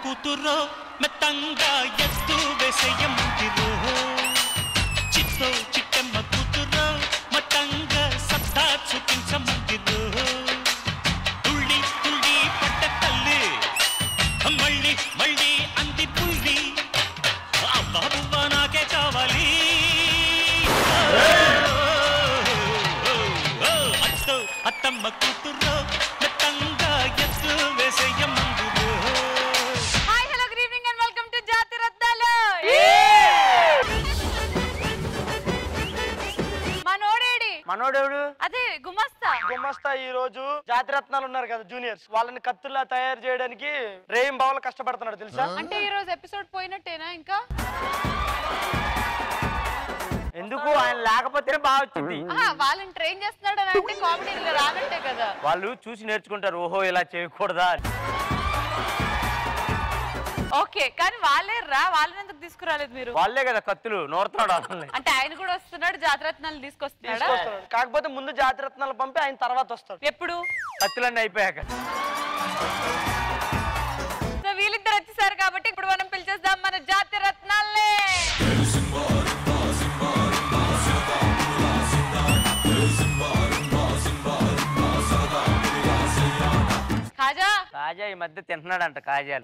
కూతురో మెత్తంగా ఎత్తు వేసేయమంటిరో చిత్తో చిట్టమ్మ కూతురో మతంగా సత్తా చూపించమంటిరో తుళ్ళి తుళ్ళి పట్ట తల్లి మళ్ళీ మళ్ళీ అంది పుల్లి అబ్బా బువ్వ నాకే కావాలి అత్తో అత్తమ్మ కూతురో మెత్తంగా ఎత్తు వేసేయమంటిరో. మనోడెవడు? అదే గుమస్తా. గుమస్తా ఈ రోజు జాతిరత్నాలు ఉన్నారు కదా జూనియర్స్, వాళ్ళని కత్తుల్లా తయారు చేయడానికి రేయం బావులు కష్టపడుతున్నాడు తెలుసా? అంటే ఈ రోజు ఎపిసోడ్ పోయినట్టేనా? ఇంకా ఎందుకు ఆయన లేకపోతేనే బాగా వచ్చింది. వాళ్ళని ట్రైన్ చేస్తున్నాడు అని అంటే కామెడీ రానట్టే కదా. వాళ్ళు చూసి నేర్చుకుంటారు, ఓహో ఇలా చేయకూడదా. ఓకే, కానీ వాళ్ళే రా, వాళ్ళని ఎందుకు తీసుకురాలేదు మీరు? వాళ్ళే కదా కత్తులు నోరుతున్నాడు వాళ్ళని. అంటే ఆయన కూడా వస్తున్నాడు, జాతిరత్నాలు తీసుకొస్తున్నాడు. కాకపోతే ముందు జాతిరత్నాలు పంపి ఆయన తర్వాత వస్తాడు. ఎప్పుడు? కత్తులన్నీ అయిపోయాక. సో వీళ్ళిద్దరు వచ్చేసారు కాబట్టి ఇప్పుడు మనం పిలిచేద్దాం మన జాతిరత్నాలే. కాజా కాజా ఈ మధ్య తింటున్నాడంట కాజాలు.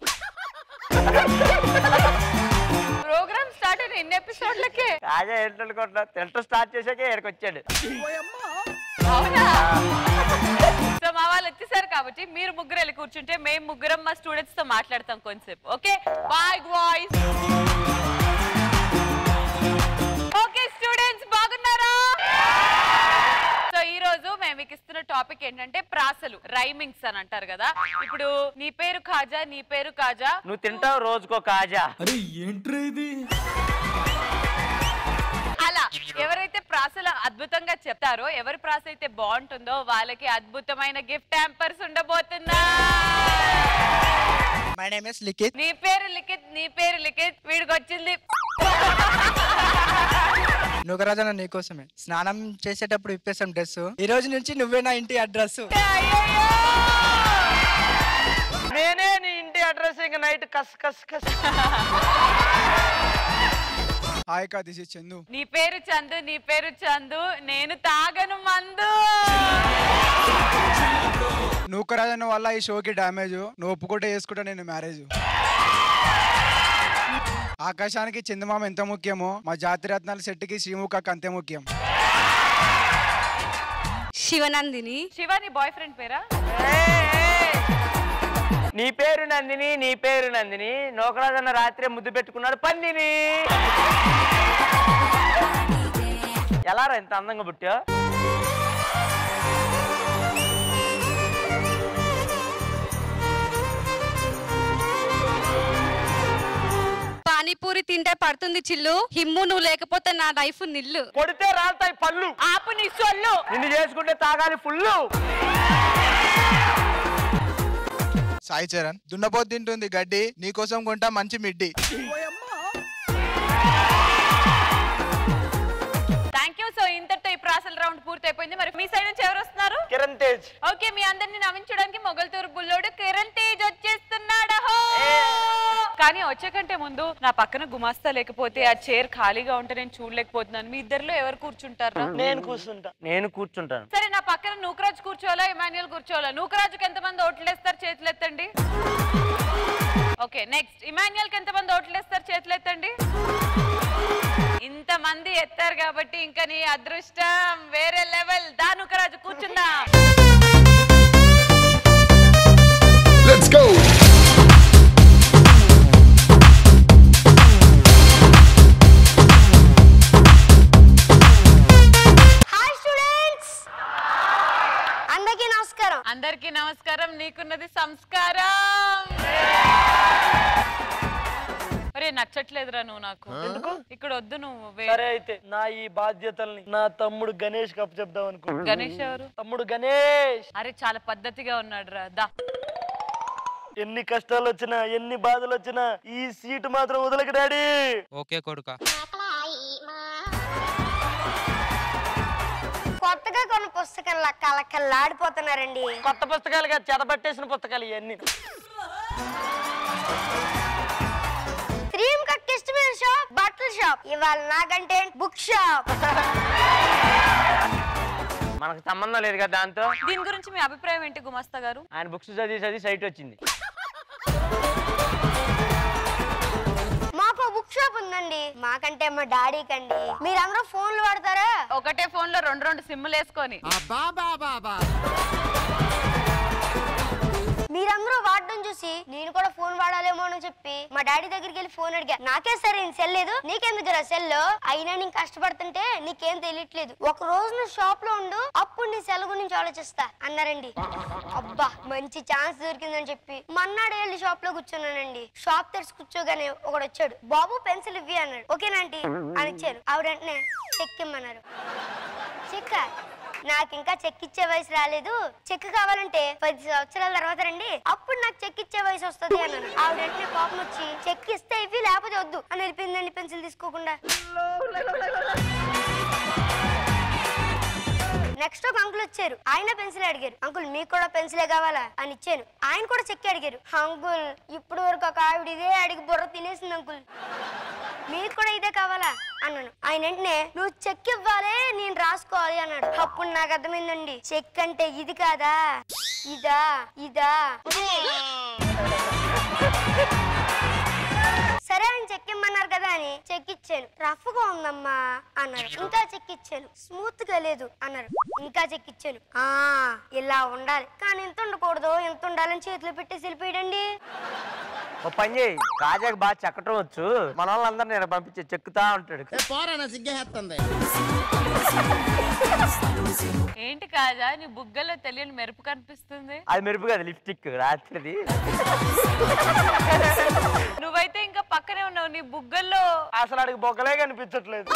ప్రోగ్రామ్ స్టార్ట్ అయిన ఎన్ని ఎపిసోడ్లకే కాజా ఏంటనుకుంటున్నా, తింటూ స్టార్ట్ చేసాకే ఇక్కడికి వచ్చాడు. అవునా? సో మా వాళ్ళు వచ్చేసారు కాబట్టి మీరు ముగ్గురు వెళ్ళి కూర్చుంటే మేము ముగ్గురం మా స్టూడెంట్స్ తో మాట్లాడతాం కొంచెంసేపు. Okay bye boys. Okay students బాగున్నారా? సో ఈ రోజు మేము మీకు ఇస్తున్న టాపిక్ ఏంటంటే ప్రాసలు, రైమింగ్స్ అని అంటారు కదా. ఇప్పుడు నీ పేరు కాజా, నీ పేరు కాజా, నువ్వు తింటావు రోజుకో కాజా. అరే ఏంట్రా ఇది? అలా ఎవరైతే ప్రాసలు అద్భుతంగా చెప్తారో, ఎవరి ప్రాస అయితే బాగుంటుందో వాళ్ళకి అద్భుతమైన గిఫ్ట్ హ్యాంపర్స్ ఉండబోతుందా. My name is Likhith. నీ పేరు లిఖిత్, నీ పేరు లిఖిత్. వీడికి వచ్చింది నుగరాజన నీకోసమే. స్నానం చేసేటప్పుడు ఇప్పేసాం డ్రెస్. ఈ రోజు నుంచి నువ్వే నా ఇంటి అడ్రస్. నేనే నీ ఇంటి అడ్రస్. ఇంకా నైట్ కస్ కస్ కస్. హాయ్ కా, దిస్ ఇస్ చందు. నీ పేరు చందు, నీ పేరు చందు. నేను తాగను మందు. నూకరాజన వల్ల ఈ షోకి డ్యామేజ్. నువ్వు ఒప్పుకుంటే చేసుకుంటా నేను మ్యారేజ్. ఆకాశానికి చందమామ ఎంత ముఖ్యమో మా జాతిరత్నాల సెట్కి శ్రీముఖకు అంతే ముఖ్యం. శివనందిని. శివ నీ బాయ్ ఫ్రెండ్ పేరా? నీ పేరు నందిని, నీ పేరు నందిని. నోకరాజన్న రాత్రి ముద్దు పెట్టుకున్నాడు పందిని. ఎలారా ఎంత అందంగా పుట్టా? పానీపూరి తింటే పడుతుంది చిల్లు. హిమ్ము నువ్వు లేకపోతే నా లైఫ్ నిల్లు. కొడితే రాల్తాయి పళ్ళు. ఆపు నీ సొల్లు. నిన్ను చేసుకుంటే తాగాలి ఫుల్లు. సాయి చరణ్. దున్నపోతు తింటుంది గడ్డి, నీకోసం కొంటా మంచి మిడ్డి. Thank you. సో ఇంతటితో ఈ ప్రాసల రౌండ్ పూర్తి అయిపోయింది. మరి మీ సైడ్ నుంచి ఎవరు వస్తున్నారు? కిరణ్ తేజ్. ఓకే, మీ అందరిని నవ్వించడానికి మొగల్తూరు బుల్లోడు కిరణ్ తేజ్ వచ్చేస్తున్నాడు. కానీ వచ్చే కంటే ముందు నా పక్కన గుమాస్తా లేకపోతే ఆ చైర్ ఖాళీగా ఉంటే నేను చూడలేకపోతున్నాను. మీ ఇద్దరిలో ఎవరు కూర్చుంటారా? నేను కూర్చుంటా. నేను కూర్చుంటాను. సరే, నా పక్కన నూకరాజు కూర్చోవాలా, ఇమాన్యుయల్ కూర్చోవాలా? నూకరాజుకి ఎంతమంది ఓట్లు వేస్తారు? చేతులు ఎత్తండి. ఓకే, నెక్స్ట్ ఇమాన్యుయల్కి ఎంతమంది ఓట్లు వేస్తారు? చేతులు ఎత్తండి. ఇంతమంది ఎత్తారు కాబట్టి ఇంకా నీ అదృష్టం వేరే లెవెల్. దా నూకరాజు కూర్చుందా. Let's go. అందరికీ నమస్కారం. నీకున్నది సంస్కారం. అరే నచ్చట్లేదురా నువ్వు నాకు. ఎందుకు? ఇక్కడ వద్దు నువ్వు. సరే అయితే నా ఈ బాధ్యతల్ని నా తమ్ముడు గణేష్ కప్పు చెప్దాం అనుకో. గణేష్ ఎవరు? తమ్ముడు గణేష్. అరే చాలా పద్ధతిగా ఉన్నాడు రా. దా. ఎన్ని కష్టాలు వచ్చినా ఎన్ని బాధలు వచ్చినా ఈ సీటు మాత్రం వదలక డాడీ. ఓకే కొడుకా. కొత్తగా కొన్ని పుస్తకాలు కళ్ళకల్లాడిపోతున్నారండి. కొత్త పుస్తకాలు కాదు, చెదపట్టేసిన పుస్తకాలు ఇవన్నీ. షాప్, ఇవాళ నాకంటే బుక్ షాప్. మనకు సంబంధం లేదు కదా దాంతో. దీని గురించి మీ అభిప్రాయం ఏంటి గుమస్తా గారు? ఆయన బుక్స్ చదివి సైట్ వచ్చింది. మాకు బుక్ షాప్ ఉందండి, మాకంటే మా డాడీ కండి. మీరందరూ ఫోన్లు వాడతారా? ఒకటే ఫోన్ లో రెండు సిమ్ములు వేసుకొని. మీరందరూ వాడడం చూసి నేను కూడా ఫోన్ వాడాలేమో అని చెప్పి మా డాడీ దగ్గరికి వెళ్ళి ఫోన్ అడిగా. నాకే సరే సెల్ లేదు, నీకెందుకు సెల్? అయినా నేను కష్టపడుతుంటే నీకేం తెలియట్లేదు, ఒక రోజు నువ్వు షాప్ లో ఉండు, అప్పుడు నీ సెల్ గురించి ఆలోచిస్తా అన్నారండి. అబ్బా మంచి ఛాన్స్ దొరికిందని చెప్పి మన్నాడు వెళ్ళి షాప్ లో కూర్చున్నానండి. షాప్ తెరిచి కూర్చోగానే ఒకడు వచ్చాడు, బాబు పెన్సిల్ ఇవ్వి అన్నాడు. ఓకేనంటీ అని ఇచ్చాను. ఆవిడ వెంటనే చెక్ ఇమ్మన్నారు. చెక్క? నాకు ఇంకా చెక్ ఇచ్చే వయసు రాలేదు, చెక్ కావాలంటే 10 సంవత్సరాల తర్వాత రండి, అప్పుడు నాకు చెక్ ఇచ్చే వయసు వస్తుంది అన్నాను. ఆవిడ వెంటనే కోపం వచ్చి చెక్ ఇస్తే ఇవి లేకపోతే వద్దు అని వెళ్ళిపోయిందండి పెన్సిల్ తీసుకోకుండా. నెక్స్ట్ ఒక అంకుల్ వచ్చారు, ఆయన పెన్సిల్ అడిగారు. అంకుల్ మీకు కూడా పెన్సిలే కావాలా అని ఇచ్చాను. ఆయన కూడా చెక్ అడిగారు. అంకుల్ ఇప్పుడు వరకు ఒక ఆవిడ ఇదే అడిగి బుర్ర తినేసింది అంకుల్, మీకు కూడా ఇదే కావాలా అన్నాను. ఆయన వెంటనే నువ్వు చెక్ ఇవ్వాలి నేను రాసుకోవాలి అన్నాడు. అప్పుడు నాకు అర్థమైందండి, చెక్ అంటే ఇది కాదా ఇదా ఇదా. సరే ఆయన చెక్ ఇమ్మన్నారు కదా అని చెక్ ఇచ్చాను. రఫ్ గా ఉందమ్మా అన్నారు. ఇంకా చెక్ ఇచ్చాను. స్మూత్ గా లేదు అన్నారు. ఇంకా చెక్ ఇచ్చాను. ఇలా ఉండాలి కానీ ఎంత ఉండకూడదు, ఎంత ఉండాలని చేతిలో పెట్టేసి వెళ్ళిపోయాడండి. ఓ పని చేయి, కాజాకి బాగా చెక్కటం వచ్చు, మన వాళ్ళందరూ నేను పంపించే చెక్కుతా ఉంటాడు. ఏంటి కాజా నీ బుగ్గలో తెలియని మెరుపు కనిపిస్తుంది? అది మెరుపు కాదు, లిప్స్టిక్ రాత్రిది. నువ్వైతే ఇంకా పక్కనే ఉన్నావు, నీ బుగ్గల్లో అసలు అడిగి బొగ్గలే కనిపించట్లేదు.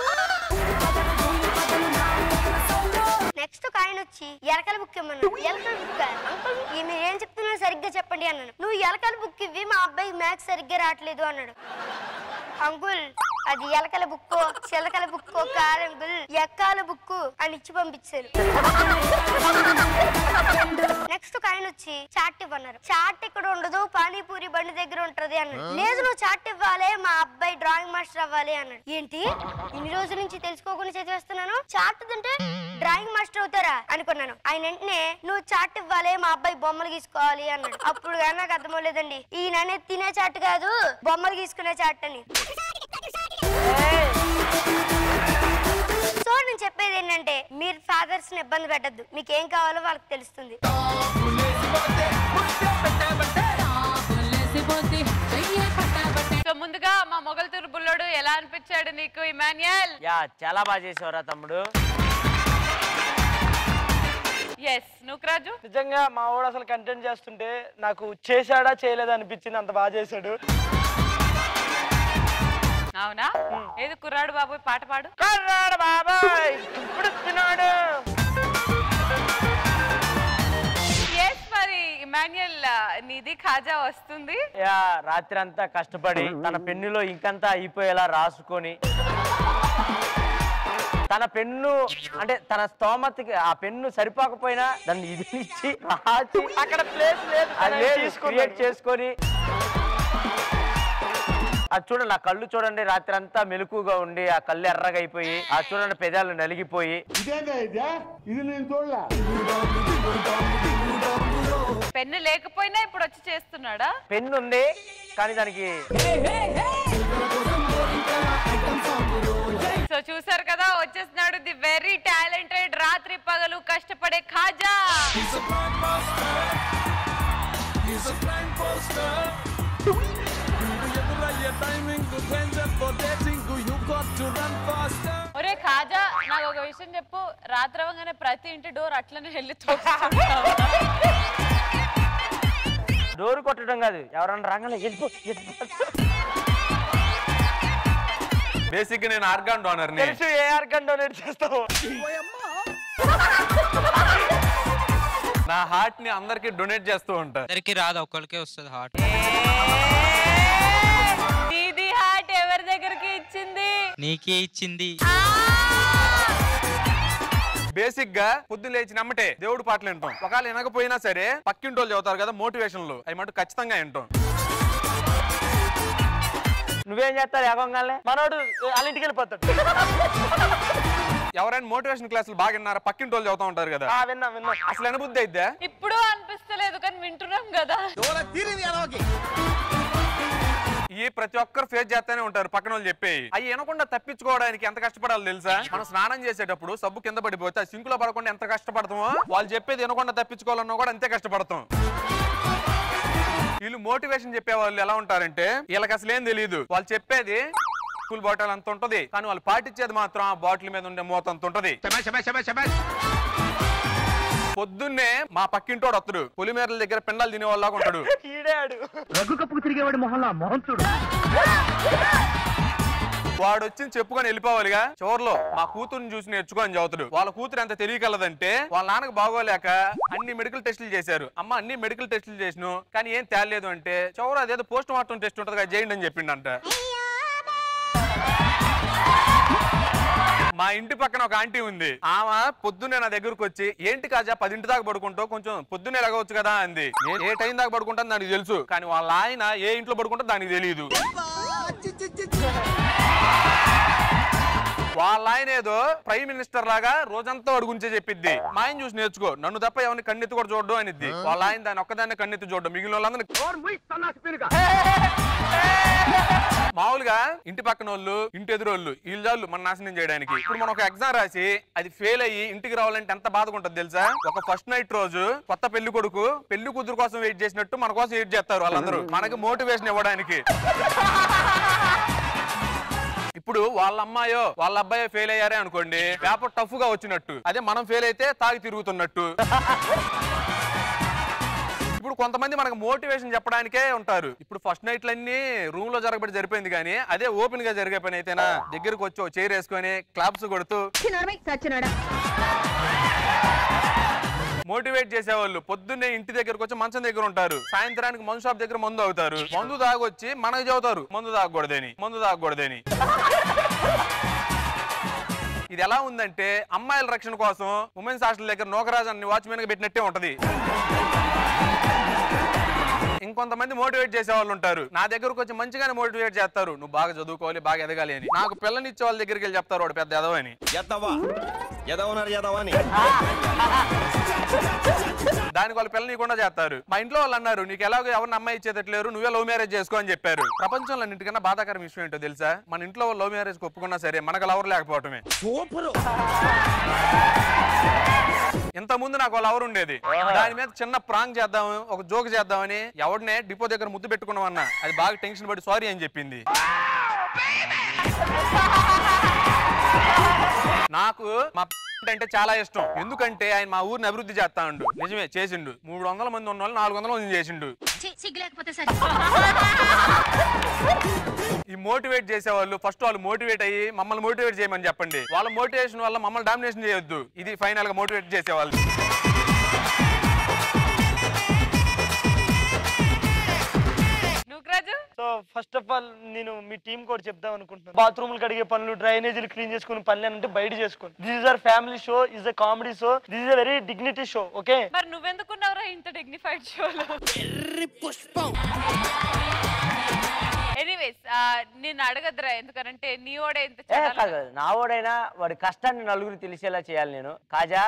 నెక్స్ట్ ఒక ఆయన వచ్చి ఎలకల బుక్ ఇమ్మన్నాడు. ఎలకల బుక్ అంకుల్ మీరు ఏం చెప్తున్నా సరిగ్గా చెప్పండి అన్నాను. నువ్వు ఎలకల బుక్ ఇవ్వి, మా అబ్బాయి మ్యాథ్స్ సరిగ్గా రావట్లేదు అన్నాడు. అంకుల్ అది ఎలకల బుక్కు చిలకల బుక్కు కాదు అంకుల్, ఎక్కాల బుక్కు అని ఇచ్చి పంపించారు. నెక్స్ట్ ఒక ఆయన వచ్చి చాట్ ఇవ్వన్నారు. చాట్ ఇక్కడ ఉండదు, పానీపూరి బండి దగ్గర ఉంటది అన్నాడు. లేదు నువ్వు చాట్ ఇవ్వాలి, మా అబ్బాయి డ్రాయింగ్ మాస్టర్ అవ్వాలి అన్నాడు. ఏంటి ఇన్ని రోజుల నుంచి తెలుసుకోకుండా చదివేస్తున్నాను, చాట్ తింటే డ్రాయింగ్ మాస్టర్ అవుతారా అనుకున్నాను. ఆయన వెంటనే నువ్వు చాట్ ఇవ్వాలి, మా అబ్బాయి బొమ్మలు గీసుకోవాలి అన్నాడు. అప్పుడు కానీ నాకు అర్థమవలేదండి, ఈయన తినే చాట్ కాదు బొమ్మలు గీసుకునే చాట్ అని. సో నేను చెప్పేది ఏంటంటే మీరు ఫాదర్స్ ని ఇబ్బంది పెట్టద్దు, మీకు ఏం కావాలో వాళ్ళకి తెలుస్తుంది. సో ముందుగా మా మొగల్తూరు బుల్లోడు ఎలా అనిపించాడు నీకు ఇమాన్యుయల్? యా చాలా బాగా చేసావురా తమ్ముడు. ఎస్ నూకరాజు నిజంగా మా వాడు అసలు కంటెంట్ చేస్తుంటే నాకు చేశాడా చేయలేదా అనిపించింది, అంత బాగా చేశాడు. అవునా? ఏది కుర్రాడు బాబు పాట పాడు. కర్రాడు బాబాయ్ ఇప్పుడుస్తున్నాడు. ఎస్ మరి ఇమాన్యుయల్ నీది ఖాజా వస్తుంది. యా రాత్రి అంతా కష్టపడి తన పెన్నులో ఇంకంతా అయిపోయేలా రాసుకొని, తన పెన్ను అంటే తన స్తోమతకి ఆ పెన్ను సరిపోకపోయినా దాన్ని ఇది ఇచ్చి రాసి అక్కడ ప్లేస్ లేదు క్రియేట్ చేసుకొని, అది చూడండి ఆ కళ్ళు చూడండి, రాత్రి అంతా మెలకుగా ఉండి ఆ కళ్ళు ఎర్రగా అయిపోయి, ఆ చూడండి పెదాలు నలిగిపోయి. పెన్ను లేకపోయినా ఇప్పుడు వచ్చి చేస్తున్నాడా? పెన్ను ఉంది కానీ దానికి. సో చూసారు కదా వచ్చేస్తున్నాడు ది వెరీ టాలెంటెడ్ రాత్రి పగలు కష్టపడే ఖాజా. ఒరే ఖాజా నాకు ఒక విషయం చెప్పు, రాత్రి అవ్వగానే ప్రతి ఇంటి డోర్ అట్లనే వెళ్ళి డోరు కొట్టడం కాదు, ఎవరన్నా రంగంలో బేసిక్ నేను ఆర్గాన్ డోనర్ ని. తెలుసు ఏ ఆర్గాన్ డొనేట్ చేస్తావు. నా హార్ట్ ని అందరికి డొనేట్ చేస్తూ ఉంటా. అందరికి రాదు, ఒక్కరికే వస్తుంది హార్ట్. నీది హార్ట్ ఎవరి దగ్గరికి ఇచ్చింది? నీకే ఇచ్చింది. బేసిక్ గా పొద్దున్న లేచి నమ్మటే దేవుడు పాటలు వింటాం. ఒకవేళ వినకపోయినా సరే పక్కింటోళ్ళు చదువుతారు కదా మోటివేషన్లు, అవి మటు ఖచ్చితంగా వింటాం. నువ్వేం చేస్తావు ఏకంగానే? మనోడు వాళ్ళ ఇంటికి వెళ్ళిపోతాడు. ఎవరైనా మోటివేషన్ క్లాసులు బాగా విన్నారా? పక్కింటి వాళ్ళు చదువుతా ఉంటారు కదా, విన్నా విన్నా. అసలు అనుబుద్ధి అయిద్దా? ఇప్పుడు అనిపిస్తలేదు కానీ వింటున్నాం కదా. ఈ ప్రతి ఒక్కరు ఫేస్ చేస్తూనే ఉంటారు పక్కన వాళ్ళు చెప్పేవి. అవి వినకుండా తప్పించుకోవడానికి ఎంత కష్టపడాలో తెలుసా? మనం స్నానం చేసేటప్పుడు సబ్బు కింద పడిపోతే ఆ సింకులో పడకుండా ఎంత కష్టపడతామో, వాళ్ళు చెప్పేది వినకుండా తప్పించుకోవాలన్నా కూడా అంతే కష్టపడతాం. వీళ్ళు మోటివేషన్ చెప్పే వాళ్ళు ఎలా ఉంటారంటే వీళ్ళకి అసలు ఏం తెలియదు. వాళ్ళు చెప్పేది స్కూల్ బాటిల్ అంత ఉంటది, కానీ వాళ్ళు పాటించేది మాత్రం ఆ బాటిల్ మీద ఉండే మూత అంత ఉంటది. పొద్దున్నే మా పక్కింటోడు వస్తాడు, పులిమేరల దగ్గర పిండాలు తినేవాళ్ళగా ఉంటాడు. రగ్గు కప్పుకు తిరిగేవాడు మొహంలో మోహంతుడు. వాడు వచ్చి చెప్పుకొని వెళ్ళిపోవాలిగా. చివర్లో మా కూతురుని చూసి నేర్చుకొని చదువుతాడు. వాళ్ళ కూతురు ఎంత తెలియగలదంటే వాళ్ళ నాన్నకు బాగోలేక అన్ని మెడికల్ టెస్టులు చేశారు. అమ్మ అన్ని మెడికల్ టెస్టులు చేసిను కానీ ఏం తేలేదు అంటే, చివరు అదేదో పోస్ట్ మార్టం టెస్ట్ ఉంటుంది చేయండి అని చెప్పిండంట. మా ఇంటి పక్కన ఒక ఆంటీ ఉంది. ఆమె పొద్దున్నే నా దగ్గరకు వచ్చి, ఏంటి కాజా 10 దాకా పడుకుంటావు, కొంచెం పొద్దున్నే లగవచ్చు కదా అంది. నేను ఏ టైం దాకా పడుకుంటాను దానికి తెలుసు, కానీ వాళ్ళ ఆయన ఏ ఇంట్లో పడుకుంటా దానికి తెలియదు. వాళ్ళ ఆయన ఏదో ప్రైమ్ మినిస్టర్ లాగా రోజంతా వాడు గురించే చెప్పిద్ది. మా ఆయన చూసి నేర్చుకో, నన్ను తప్ప ఎవరిని కన్నెత్తి కూడా చూడడం అనిద్ది. వాళ్ళ ఆయన దాన్ని ఒక్కదాన్ని కన్నెత్తి చూడడం, మిగిలిన వాళ్ళందరినీ. మామూలుగా ఇంటి పక్కన వాళ్ళు ఇంటి ఎదురోళ్ళు వీళ్ళు మన నాశనం చేయడానికి. ఇప్పుడు మనం ఒక ఎగ్జామ్ రాసి అది ఫెయిల్ అయ్యి ఇంటికి రావాలంటే ఎంత బాధగా ఉంటుంది తెలుసా? ఒక ఫస్ట్ నైట్ రోజు కొత్త పెళ్లి కొడుకు పెళ్లి కూతురు కోసం వెయిట్ చేసినట్టు మన కోసం వెయిట్ చేస్తారు వాళ్ళందరూ, మనకి మోటివేషన్ ఇవ్వడానికి. ఇప్పుడు వాళ్ళ అమ్మాయో వాళ్ళ అబ్బాయో ఫెయిల్ అయ్యారే అనుకోండి, పేపర్ టఫ్ గా వచ్చినట్టు. అదే మనం ఫెయిల్ అయితే తాగి తిరుగుతున్నట్టు. ఇప్పుడు కొంతమంది మనకు మోటివేషన్ చెప్పడానికే ఉంటారు. ఇప్పుడు ఫస్ట్ నైట్లన్నీ రూమ్ లో జరగబడి జరిపోయింది, కానీ అదే ఓపెన్ గా జరిగే పని అయితేనా దగ్గరకు వచ్చి చైర్ వేసుకొని క్లాప్స్ కొడుతూ మోటివేట్ చేసేవాళ్ళు పొద్దున్నే ఇంటి దగ్గరకు వచ్చి మంచం దగ్గర ఉంటారు. సాయంత్రానికి మందు షాప్ దగ్గర మందు అవుతారు. మందు తాగొచ్చి మనకు చదువుతారు మందు తాగకూడదని. ఇది ఎలా ఉందంటే అమ్మాయిల రక్షణ కోసం ఉమెన్స్ హాస్టల్ దగ్గర నోకరాజాన్ని వాచ్మెన్ గా పెట్టినట్టే ఉంటది. ఇంకొంతమంది మోటివేట్ చేసే వాళ్ళు ఉంటారు. నా దగ్గరకు వచ్చి మంచిగానే మోటివేట్ చేస్తారు, నువ్వు బాగా చదువుకోవాలి బాగా ఎదగాలి అని. నాకు పిల్లనిచ్చే వాళ్ళ దగ్గరికి వెళ్ళి చెప్తారు వాడు పెద్ద ఎదవని. దానికి వాళ్ళు పిల్లని కూడా చేస్తారు. మా ఇంట్లో వాళ్ళు అన్నారు, నీకు ఎలాగో ఎవరిని అమ్మాయి ఇచ్చేటట్లేరు, నువ్వే లవ్ మ్యారేజ్ చేసుకో అని చెప్పారు. ప్రపంచంలో అన్నింటికన్నా బాధాకరం విషయం ఏంటో తెలుసా? మన ఇంట్లో లవ్ మ్యారేజ్ ఒప్పుకున్నా సరే మనకు లవర్ లేకపోవటమే. ఇంత ముందు నాకు వాళ్ళ లవర్ ఉండేది, దాని మీద చిన్న ప్రాంక్ చేద్దాం ఒక జోక్ చేద్దామని ఎవరినే డిపో దగ్గర ముద్దు పెట్టుకున్నామన్నా అది బాగా టెన్షన్ పడి సారీ అని చెప్పింది. నాకు మా అంటే చాలా ఇష్టం, ఎందుకంటే ఆయన మా ఊరిని అభివృద్ధి చేస్తా ఉండు. నిజమే చేసిండు. 300 మంది ఉన్న వాళ్ళు 400 మంది చేసిండు. ఈ మోటివేట్ చేసేవాళ్ళు ఫస్ట్ వాళ్ళు మోటివేట్ అయ్యి మమ్మల్ని మోటివేట్ చేయమని చెప్పండి. వాళ్ళ మోటివేషన్ వల్ల మమ్మల్ని డామినేషన్ చేయొద్దు. ఇది ఫైనల్ గా మోటివేట్ చేసేవాళ్ళు. సో ఫస్ట్ ఆఫ్ ఆల్ నేను మీ టీం కూడా చెప్దాం అనుకుంటున్నాను. బాత్రూమ్లు కడిగే పనులు, డ్రైనేజీలు క్లీన్ చేసుకునే పనులు అంటే బయట చేసుకోండి. This is our family show, is a comedy show, this is a very dignity show. Okay, మరి నువ్వెందుకున్నావురా ఇంత డిగ్నిఫైడ్ షోలో? ఎనీవేస్ నేను అడగద్దురా, ఎందుకంటే నీ ఓడే ఎంత నా ఓడైనా వాడి కష్టాన్ని నలుగురు తెలిసేలా చేయాలి నేను. కాజా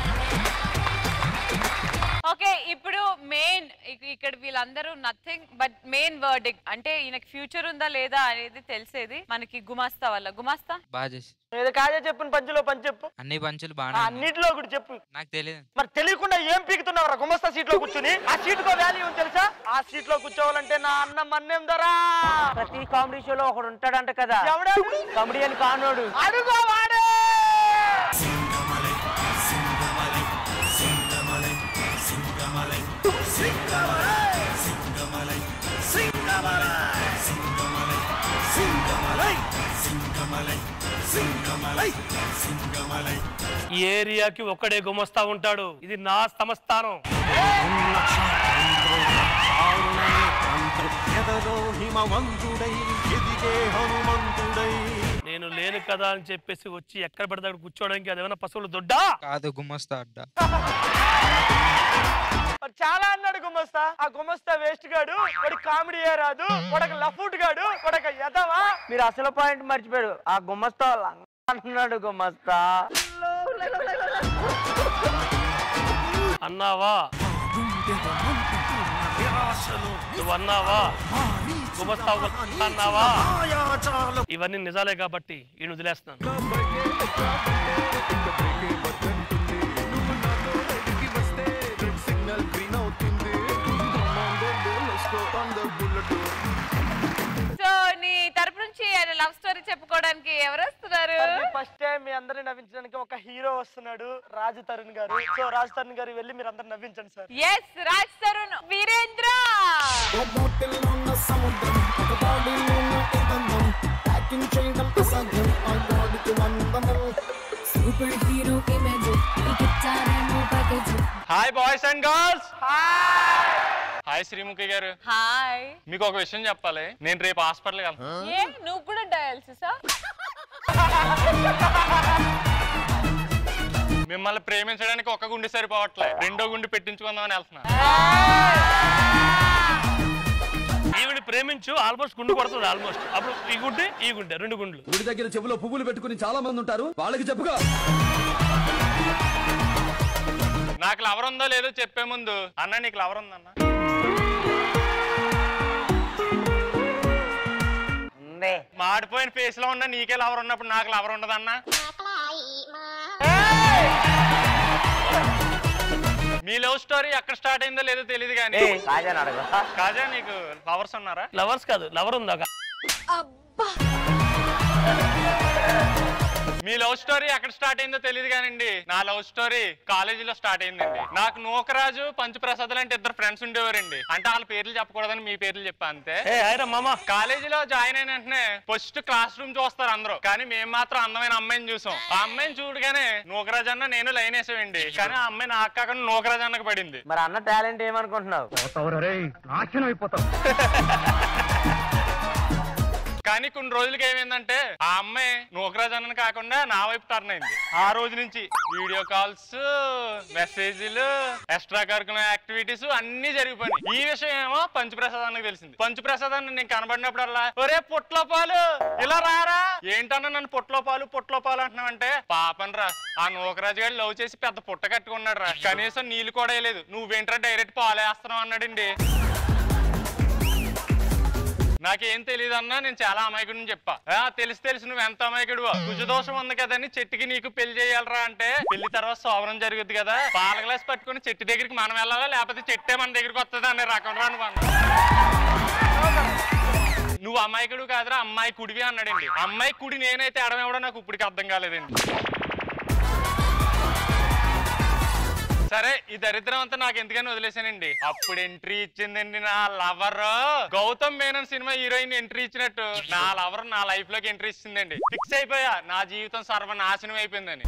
ఓకే, ఇప్పుడు మెయిన్ ఇక్కడ వీళ్ళందరూ నథింగ్ బట్ మెయిన్ వర్డిక్ట్ అంటే ఈయనకి ఫ్యూచర్ ఉందా లేదా అనేది తెలిసేది మనకి గుమాస్తా వల్ల. గుమాస్తా బాగా చేసి కాజా చెప్పిన పంచులో పంచి చెప్పు. అన్ని పంచులు బాగా అన్నిట్లో ఒకటి చెప్పు. నాకు తెలియదు. మరి తెలియకుండా ఏం పీకుతున్నావురా? గుమస్తా సీట్ లో కూర్చుని ఆ సీట్ కో వాల్యూ ఉంది తెలుసా? ఆ సీట్ లో కూర్చోవాలంటే నా అన్న మన్నేం ధరా. ప్రతి కామెడీ షోలో ఒకడు ఉంటాడంట కదా, కామెడియన్ కానోడు. అడుగో వాడే. ఈ ఏరియాకి ఒక్కడే గుమస్తా ఉంటాడు. ఇది నా సంస్థానం. నేను లేను కదా అని చెప్పేసి వచ్చి ఎక్కడ పడితే అక్కడ కూర్చోడానికి అదేమైనా పశువులు దొడ్డా కాదు, గుమస్తా అడ్డా. వాడు చాలా అన్నాడు గుమస్తా. ఆ గుమస్తా వేస్ట్ గాడు, వాడి కామెడీయే రాదు, వాడొక లఫూట్ గాడు, వాడొక ఎదవా. మీరు అసలు పాయింట్ మర్చిపోయారు. ఆ గుమ్మస్తా అంటున్నాడు గుమ్మస్తా. అన్నావా నువ్వు అన్నావా గుమస్తా అన్నావా? ఇవన్నీ నిజాలే కాబట్టి ఈ వదిలేస్తున్నాను. సో నీ తరపు నుంచి లవ్ స్టోరీ చెప్పుకోవడానికి ఎవరు వస్తున్నారు? ఫస్ట్ టైం మీ అందరిని నవ్వించడానికి ఒక హీరో వస్తున్నాడు, రాజ్ తరుణ్ గారు. సో రాజ్ తరుణ్ గారు వెళ్ళి మీరు అందరు నవ్వించండి sir. Yes, Raj Tarun, Veerendra. Hi boys and girls. Hi Sreemukhi గారు. హాయ్. మీకు ఒక విషయం చెప్పాలి. నేను రేపు హాస్పిటల్కి వెళ్తాను. ఏ నువ్వు కూడా డయాలసిసా? మిమ్మల్ని ప్రేమించడానికి ఒక గుండె సరిపోవట్లే, రెండో గుండె పెట్టించుకుందామని వెళ్తున్నా. ఈవిడ ప్రేమించు, ఆల్మోస్ట్ గుండు కొడుతుంది. ఆల్మోస్ట్ అప్పుడు ఈ గుండె రెండు గుండ్లు. గుడి దగ్గర చెవులో పువ్వులు పెట్టుకుని చాలా మంది ఉంటారు, వాళ్ళకి చెప్పుగా. నాకు లవర్ ఉందో లేదో చెప్పే ముందు అన్న నీకు లవర్ ఉందన్న? మాడిపోయిన ఫేస్ లో ఉన్న నీకే లవర్ ఉన్నప్పుడు నాకు లవర్ ఉండదన్నా? మీ లవ్ స్టోరీ ఎక్కడ స్టార్ట్ అయిందో లేదో తెలియదు కానీ కాజా నీకు లవర్స్ ఉన్నారా? లవర్స్ కాదు, లవర్ ఉందా? మీ లవ్ స్టోరీ ఎక్కడ స్టార్ట్ అయిందో తెలియదు కానండి, నా లవ్ స్టోరీ కాలేజీలో స్టార్ట్ అయిందండి. నాకు నూకరాజు పంచప్రసాద్ లాంటి ఇద్దరు ఫ్రెండ్స్ ఉండేవారండి. అంటే వాళ్ళ పేర్లు చెప్పకూడదని మీ పేర్లు చెప్పా అంతే. కాలేజీలో జాయిన్ అయిన వెంటనే ఫస్ట్ క్లాస్ రూమ్ చూస్తారు అందరూ, కానీ మేము మాత్రం అందమైన అమ్మాయిని చూసాం. ఆ అమ్మాయిని చూడగానే నూకరాజు అన్న నేను లైన్ వేసామండి. కానీ ఆ అమ్మాయి నాకు కాకుండా నూకరాజు అన్నకు పడింది. మరి అన్న టాలెంట్ ఏమనుకుంటున్నావు? కానీ కొన్ని రోజులకి ఏమైందంటే ఆ అమ్మాయి నూకరాజు అన్నని కాకుండా నా వైపు టర్న్ అయింది. ఆ రోజు నుంచి వీడియో కాల్స్, మెసేజ్లు, ఎక్స్ట్రా కరికులర్ యాక్టివిటీస్ అన్ని జరిగిపోయినాయి. ఈ విషయం ఏమో పంచప్రసాద్ అన్నకు తెలిసింది. పంచప్రసాద్ అన్న నేను కనబడినప్పుడల్లా ఒరే పొట్లో పాలు ఇలా రారా, ఏంటన్నా నన్ను పొట్లో పాలు అంటున్నావంటే, పాపన్ రా ఆ నూకరాజు గారు లవ్ చేసి పెద్ద పుట్ట కట్టుకున్నాడు రా, కనీసం నీళ్ళు కూడా వేయలేదు, నువ్వేంట్రా డైరెక్ట్ పాలేస్తున్నావు అన్నాడండి. నాకేం తెలియదు అన్నా, నేను చాలా అమాయకుడిని చెప్పా. తెలుసు నువ్వు ఎంత అమాయకుడు, కుజదోషం ఉంది కదని చెట్టుకి నీకు పెళ్లి చేయాలరా అంటే, పెళ్లి తర్వాత సోవరం జరుగుద్ది కదా, పాల గ్లాస్ పట్టుకుని చెట్టు దగ్గరికి మనం వెళ్ళాలా లేకపోతే చెట్టే మన దగ్గరికి వస్తుంది అనే రకం రాను. నువ్వు అమాయకుడు కాదురా అమ్మాయి కుడివి అన్నాడండి. అమ్మాయి కుడి నేనైతే ఎడమేవడో నాకు ఇప్పటికి అర్థం కాలేదండి. సరే ఈ దరిద్రం అంతా నాకు ఎందుకని వదిలేసానండి. అప్పుడు ఎంట్రీ ఇచ్చిందండి నా lover. Gautham Menon cinema heroine entry ఇచ్చినట్టు నా లవర్ నా లైఫ్ లోకి ఎంట్రీ ఇచ్చిందండి. ఫిక్స్ అయిపోయా నా జీవితం సర్వనాశనం అయిపోయిందని.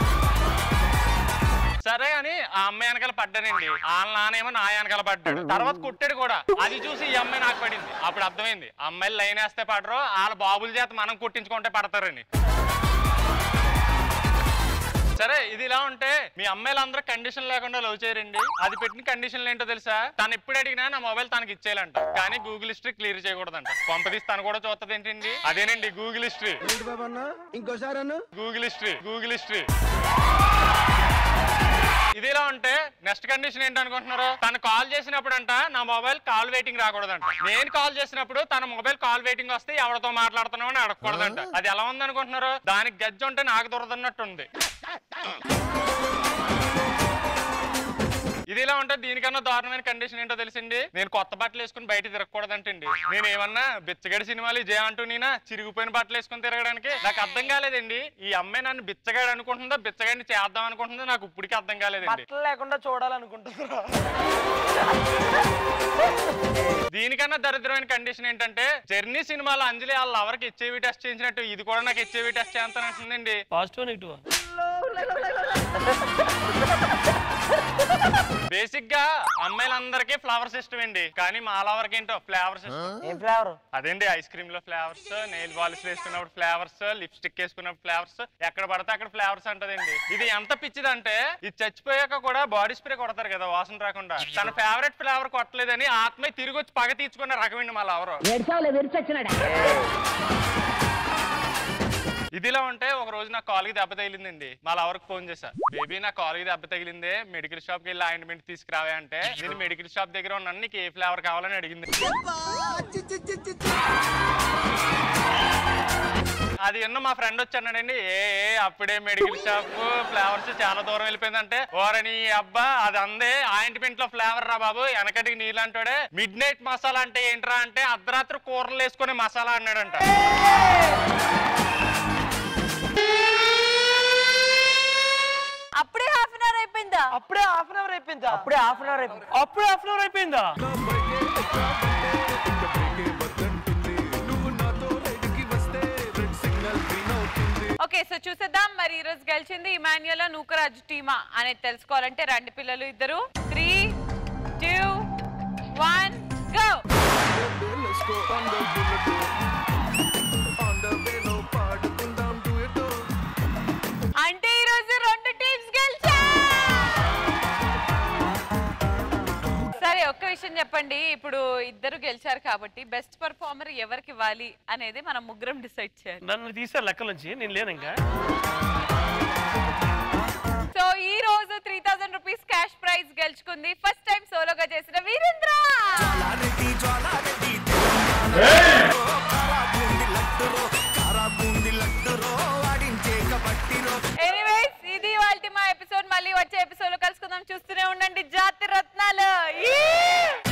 సరే అని ఆ అమ్మాయి వెనకాల పడ్డానండి. వాళ్ళ నానేమో నా వెనకాల పడ్డాడు. తర్వాత కొట్టాడు కూడా. అది చూసి ఈ అమ్మాయి నాకు పడింది. అప్పుడు అర్థమైంది అమ్మాయిలు లైన్ వేస్తే పడరు, వాళ్ళ బాబుల చేత మనం కొట్టించుకుంటే పడతారని. సరే ఇది ఇలా ఉంటే మీ అమ్మాయిలు అందరూ కండిషన్ లేకుండా లవ్ చేయరండి. అది పెట్టిన కండిషన్లు ఏంటో తెలుసా? తను ఎప్పుడు అడిగినా నా మొబైల్ తనకి ఇచ్చేయాలంట, కానీ గూగుల్ హిస్టరీ క్లియర్ చేయకూడదంట. పంపదీసి తను కూడా చూస్తుంది ఏంటండి, అదేనండి గూగుల్ హిస్టరీ. గూగుల్ హిస్టరీ ఇది ఇలా ఉంటే నెక్స్ట్ కండిషన్ ఏంటనుకుంటున్నారు? తను కాల్ చేసినప్పుడు అంట నా మొబైల్ కాల్ వెయిటింగ్ రాకూడదంట. నేను కాల్ చేసినప్పుడు తన మొబైల్ కాల్ వెయిటింగ్ వస్తే ఎవరితో మాట్లాడుతున్నావు అని అడగకూడదంట. అది ఎలా ఉంది అనుకుంటున్నారు? దానికి గజ్జి ఉంటే నాకు దొరదన్నట్టుంది. ఇది ఇలా ఉంటే దీనికన్నా దారుణమైన కండిషన్ ఏంటో తెలిసింది. నేను కొత్త బట్టలు వేసుకుని బయట తిరగకూడదంటండి. నేను ఏమన్నా బిచ్చగడి సినిమాలు జే అంటూ నేనా చిరిగిపోయిన బట్టలు వేసుకుని తిరగడానికి? నాకు అర్థం కాలేదండి. ఈ అమ్మాయి నన్ను బిచ్చగాడు అనుకుంటుందా, బిచ్చగాడిని చేద్దాం అనుకుంటుందా, నాకు ఇప్పటికీ అర్థం కాలేదండి. బట్టలు లేకుండా చూడాలనుకుంటున్నా. దీనికన్నా దరిద్రమైన కండిషన్ ఏంటంటే, జర్నీ సినిమాలో అంజలి వాళ్ళ లవర్కి హెచ్ఐవి టెస్ట్ చేయించినట్టు ఇది కూడా నాకు హెచ్ఐవి టెస్ట్ చేస్తానంటుందండి. పాజిటివ్ నెగిటివ్ బేసిక్ గా అమ్మాయిలందరికీ ఫ్లవర్స్ ఇష్టం అండి, కానీ మా లవర్కి ఏంటో ఫ్లేవర్స్ ఇష్టం. ఏం ఫ్లేవర్? అదేంటి ఐస్ క్రీమ్ లో ఫ్లేవర్స్, నెయిల్ పాలిష్ వేసుకున్నప్పుడు ఫ్లేవర్స్, లిప్స్టిక్ వేసుకున్నప్పుడు ఫ్లేవర్స్, ఎక్కడ పడితే అక్కడ ఫ్లేవర్స్ అంటదండి. ఇది ఎంత పిచ్చిదంటే ఇది చచ్చిపోయాక కూడా బాడీ స్ప్రే కొడతారు కదా వాసన రాకుండా, తన ఫేవరెట్ ఫ్లేవర్ కొట్టలేదని ఆత్మ తిరిగి వచ్చి పగ తీర్చుకున్న రకమండి మా లవర్. ఇదిలా ఉంటే ఒక రోజు నా కాలుకి దెబ్బ తగిలిందండి. మా లవర్కి ఫోన్ చేశా, బేబీ నా కాలుకి దెబ్బ తగిలిందే, మెడికల్ షాప్ కి వెళ్ళి ఆయింట్మెంట్ తీసుకురావే అంటే, నేను మెడికల్ షాప్ దగ్గర ఉన్నాను, నీకు ఏ ఫ్లేవర్ కావాలని అడిగింది. అది విన్న మా ఫ్రెండ్ వచ్చానండి, అప్పుడే మెడికల్ షాప్ ఫ్లేవర్స్ చాలా దూరం వెళ్ళిపోయిందంటే, ఓరని అబ్బా అది అందే ఆయింట్మెంట్ లో ఫ్లేవర్ రా బాబు, వెనకటికి నీళ్ళంటాడే. మిడ్ నైట్ మసాలా అంటే ఏంట్రా అంటే అర్ధరాత్రి కూరలు వేసుకునే మసాలా అన్నాడంట. అప్పుడే హాఫ్ అన్ అవర్ అయిపోయిందా? అప్పుడే హాఫ్ అన్ అవర్ అయిపోయిందా? అప్పుడే హాఫ్ అన్ అవర్ అయిపోయింది. అప్పుడే హాఫ్ అన్ అవర్ అయిపోయిందా? ఓకే, సో చూసేద్దాం మరి ఈ రోజు గెలిచింది ఇమాన్యుయల్ నూకరాజు టీమా అనేది తెలుసుకోవాలంటే రండి పిల్లలు ఇద్దరు. 3, 2, 1 గో. అంటే ఈ రోజు 2 టీమ్స్ గెలిచా. సరే ఒక్క విషయం చెప్పండి, ఇప్పుడు ఇద్దరు గెలిచారు కాబట్టి బెస్ట్ పర్ఫార్మర్ ఎవరికి ఇవ్వాలి అనేది మనం ముగ్గురం డిసైడ్ చేయాలి. నన్ను తీసారు లెక్కల నుంచి, నేను లేను ఇంకా. సో ఈ రోజు 3000 రూపీస్ క్యాష్ ప్రైజ్ గెలుచుకుంది ఫస్ట్ టైం సోలోగా చేసిన వీరేంద్ర. ఎనీవేస్ ఇది వాళ్ళ మా ఎపిసోడ్. మళ్ళీ వచ్చే ఎపిసోడ్ లో కలుసుకుందాం. చూస్తూనే ఉండండి జాతి రత్నాలు.